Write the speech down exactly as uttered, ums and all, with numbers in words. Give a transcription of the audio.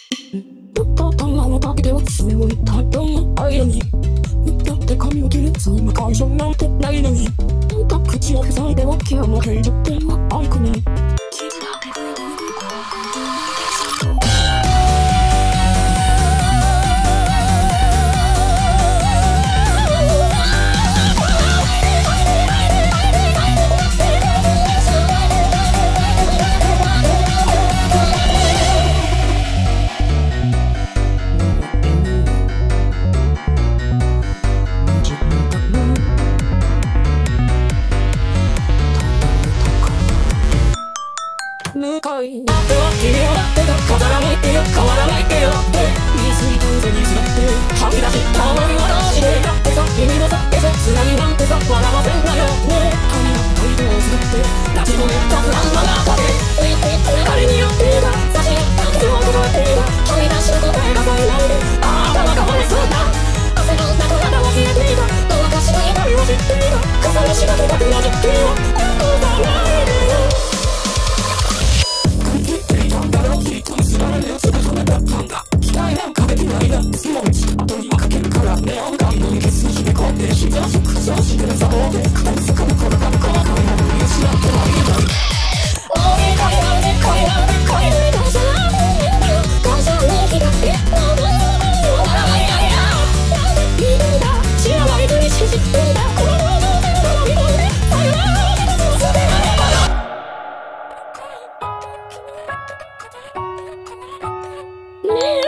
ぶっか頭の竹では爪を痛いともないのにだって髪を切るそんな会社なんてないのになんか口を塞いでは気をもけるってはアイコンに向かい合っては君を待ってた飾らないでよ変わらないでよって言い過ぎた嘘にすがって吐き出した思いはどうしてだってさ君のさってさつなぎなんてさ笑わせんなよねえ髪の糸をすがって立ち込めた不安の中で仮によってが差し合った手を届いてが吐き出した答えがさえないでああ頭が折れそうだ汗の中体は冷えていたどうかしない痛みを知っていた重ねしがけた手の実験を起こさないでよねえ